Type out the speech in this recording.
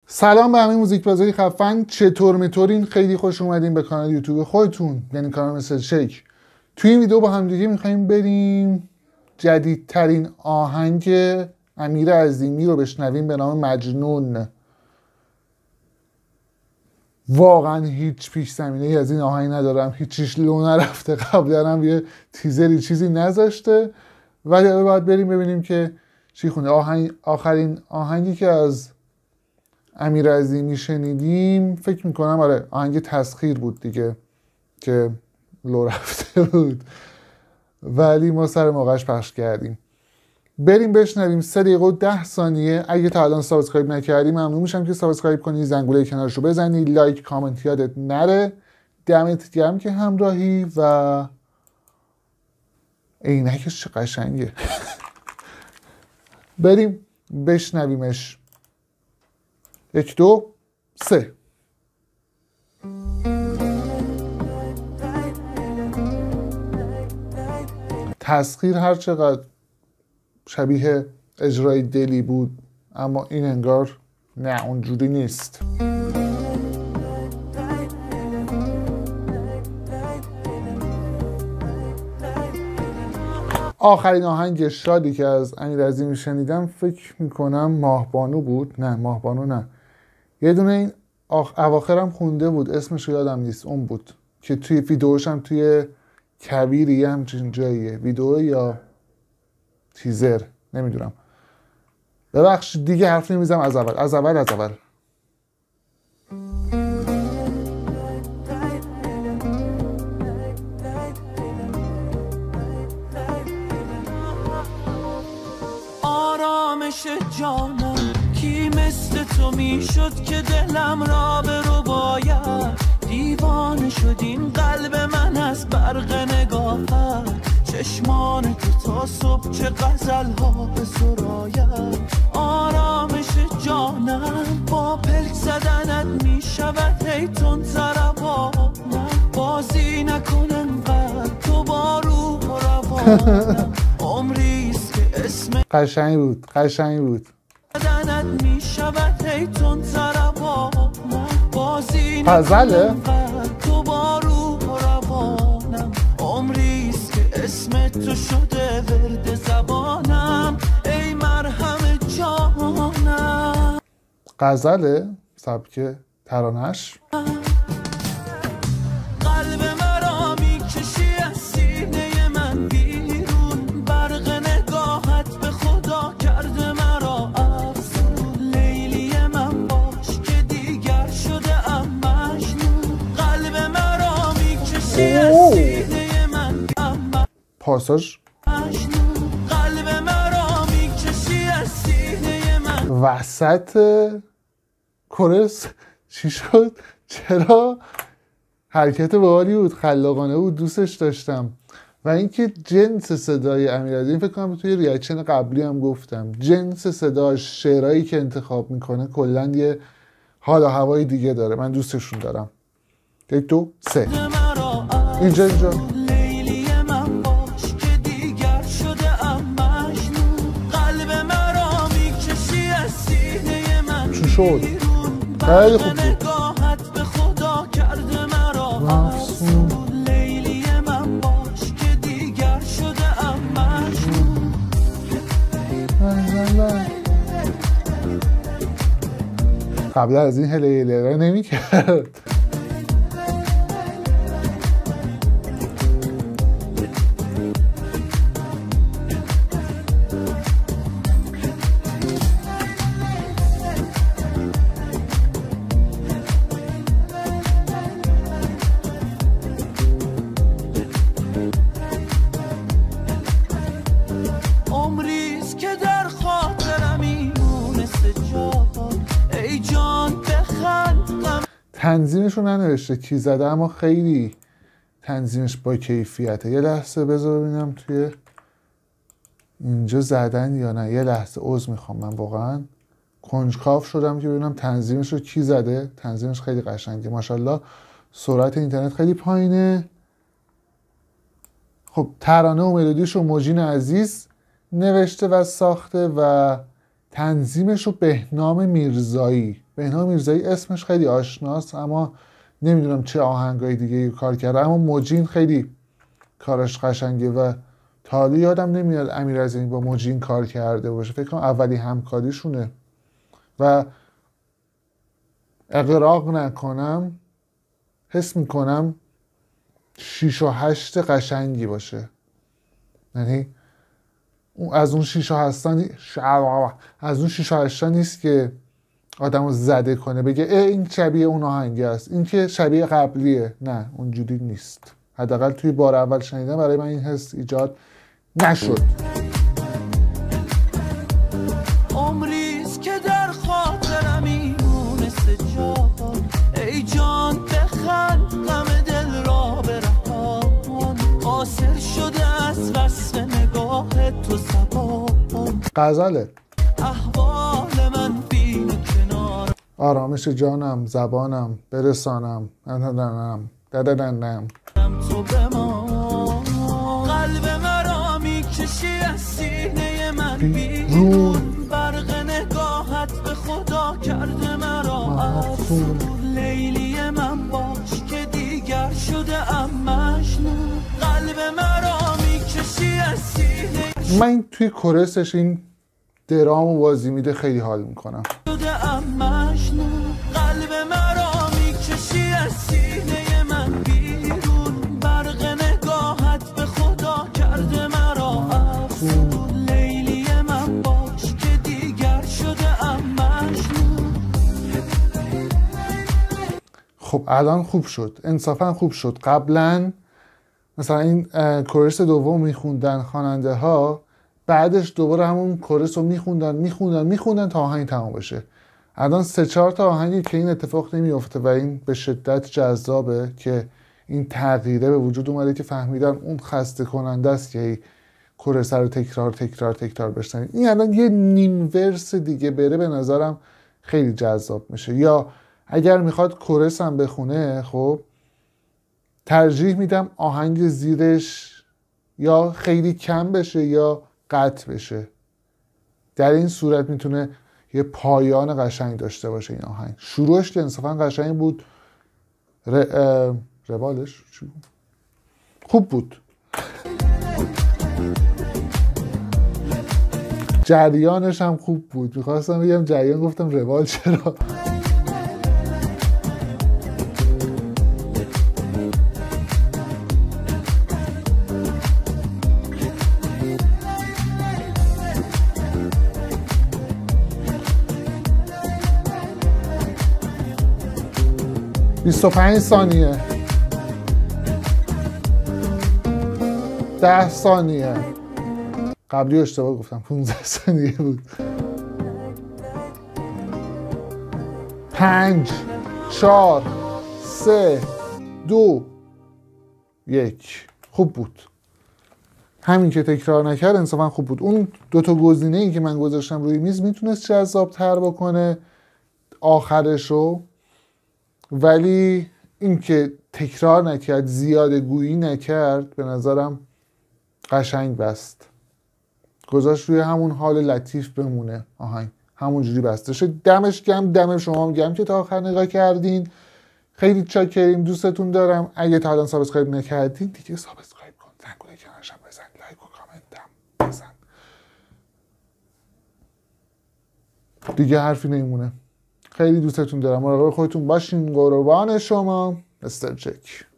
سلام به همه موزیک بازای خفن. چطور مطورین؟ خیلی خوش اومدین به کانال یوتیوب خودتون، یعنی کانال مثل شیک. توی این ویدیو با هم دیگه میخوایم بریم جدیدترین آهنگ امیر عظیمی رو بشنویم به نام مجنون. واقعا هیچ پیش زمینه ای از این آهنگ ندارم، هیچیش لو نرفته، قبلا هم یه تیزری چیزی نذاشته، ولی باید بریم ببینیم که چی خونه. آخرین آهنگی که از امیر عظیمی شنیدیم فکر میکنم آهنگ تسخیر بود دیگه که لو رفته بود، ولی ما سر موقعش پخش کردیم. بریم بشنویم. 3 دقیقه و 10 ثانیه. اگه تا الان سابسکرایب نکردی ممنون میشم که سابسکرایب کنی، زنگوله کنارش رو بزنی، لایک کامنت یادت نره. دمت گرم که همراهی و عینکش چه قشنگه. بریم بشنویمش. 1 2 3. تسخیر هر چقدر شبیه اجرای دلی بود، اما این انگار نه اونجوری نیست. آخرین آهنگ شادی که از امیر عظیمی شنیدم فکر میکنم ماهبانو بود. نه ماهبانو نه، یه دونه این اواخرم خونده بود، اسمش رو یادم نیست. اون بود که توی ویدئوش هم توی کویری همچین جاییه، ویدئو یا تیزر نمیدونم. ببخش دیگه حرف نمیزم. از اول آرامش جانم کی مثل تو میشد که دلم را به رو باید. دیوانه شد این قلب من از برق نگاهت، چشمان تو تا صبح چه غزل ها به سراید. آرامش جانم با پلک زدنت میشود هی تون ضربانم. بازی نکنم قلب تو با روح و روانم. عمریست که اسم قشنگ بود زدنت میشود هی تون ضربانم. بازی غزله تو با روح و روانم. عمریست که اسم تو شده ورد زبانم. ای مرهم جانم. غزله سبک ترانش. قلب مرا میکشی از سینه من بیرون. برق نگاهت به خدا کرده مرا افسون. لیلی من باش که دیگر شده ام مجنون. قلب مرا میکشی از سینه من پاساژ. قلب مرا میکشی از سینه من. وسط کورس چی شد؟ چرا؟ حرکت باحالی بود، خلاقانه بود، دوستش داشتم. و اینکه جنس صدای امیر عظیمی، فکر کنم توی ریاکشن قبلی هم گفتم، جنس صداش، شعرهایی که انتخاب میکنه کلا یه حال و هوای دیگه داره. من دوستشون دارم. 1 2 3. اینجا لیلی من باش که دیگر شده ام مجنون. قلب مرا میکشی از سینه من چی شد؟ خیلی خوب بود. نگاهت به خدا کرده مرا افسون. لیلی من باش که دیگر شده ام مجنون. قبل از این هلیلره نمی کرد. عمریست که در خاطرم میمونسته جان. ای جان بخند. تنظیمش رو ننوشته کی زده، اما خیلی تنظیمش با کیفیته. یه لحظه بذار ببینم توی اینجا زدن یا نه. یه لحظه عذر میخوام، من واقعا کنجکاو شدم که ببینم تنظیمش رو کی زده. تنظیمش خیلی قشنگه ماشاءالله. سرعت اینترنت خیلی پایینه. خب ترانه و ملودیش رو موجین عزیز نوشته و ساخته و تنظیمش رو بهنام میرزایی. بهنام میرزایی اسمش خیلی آشناست، اما نمیدونم چه آهنگای دیگه کار کرده. اما موجین خیلی کارش قشنگه و تا حالا یادم نمیاد امیرعظیمی با موجین کار کرده باشه. فکر کنم اولی همکاریشونه و اغراق نکنم حس میکنم 6 و 8 قشنگی باشه. یعنی از اون 6 و 8 نیست که آدم رو زده کنه بگه این شبیه اون آهنگی است، این که شبیه قبلیه. نه اونجوری نیست. حداقل توی بار اول شنیدم برای من این حس ایجاد نشد. عمریست که در خاطرم میمونست جان، ای جان بخند غم دل را برهان، قاصر شده از وصف نگاه تو زبان. غزله. احوال من بین کنار، آرامش جانم زبانم برسانم دددنم تو بمان. قلب مرا میکشی از سینه من بیرون، برق نگاهت به خدا کرده مرا افسون. لیلی من باش که دیگر شده ام مجنون، قلب مرا میکشی از سینه. من توی کورسش این درامو بازی میده خیلی حال میکنم. شده ام مجنون، قلب مرا میکشی از سینه من بیرون، برق نگاهت به خدا کرده مرا افسون. لیلی من باش که دیگر شده ام مجنون. خب الان خوب شد، انصافا خوب شد. قبلا مثلا این کورس دوم میخوندن خواننده ها، بعدش دوباره همون کورس رو میخوندن تا آهنگ تمام بشه. الان 3-4 تا آهنگی که این اتفاق نمیفته و این به شدت جذابه که این تغییره به وجود اومده که فهمیدن اون خسته کننده است که کورس رو تکرار بشنن. این الان یه نیم ورس دیگه بره به نظرم خیلی جذاب میشه. یا اگر میخواد کورس هم بخونه، خب ترجیح میدم آهنگ زیرش یا خیلی کم بشه یا قطع بشه. در این صورت میتونه یه پایان قشنگ داشته باشه این آهنگ. شروعش که انصافا قشنگ بود، روالش خوب بود، جریانش هم خوب بود. میخواستم بگم جریان، گفتم روال چرا. « 25 ثانیه 10 ثانیه قبلی اشتباه گفتم 15 ثانیه بود. 5 4 3 2 1 خوب بود. همین که تکرار نکرد انصافا خوب بود. اون دوتا گزینه‌ای که من گذاشتم روی میز میتونست جذاب‌تر بکنه آخرشو، ولی این که تکرار نکرد، زیاده گویی نکرد، به نظرم قشنگ بست. گذاشت روی همون حال لطیف بمونه آهنگ، همونجوری بسته شد. دمش گرم، دم شما هم گرم که تا آخر نگاه کردین. خیلی چاکریم، دوستتون دارم. اگه تا الان سابسکرایب نکردین دیگه سابسکرایب کن، زنگوله کنارشم بزن، لایک و کامنتم بزن. دیگه حرفی نمیمونه. خیلی دوستتون دارم. مراقب خودتون باشین. قربان شما. مستر جک.